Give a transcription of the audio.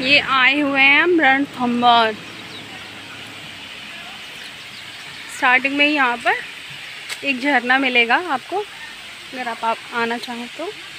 ये आए हुए हैं हम रणथंभौर। स्टार्टिंग में ही यहाँ पर एक झरना मिलेगा आपको, अगर आप आना चाहें तो।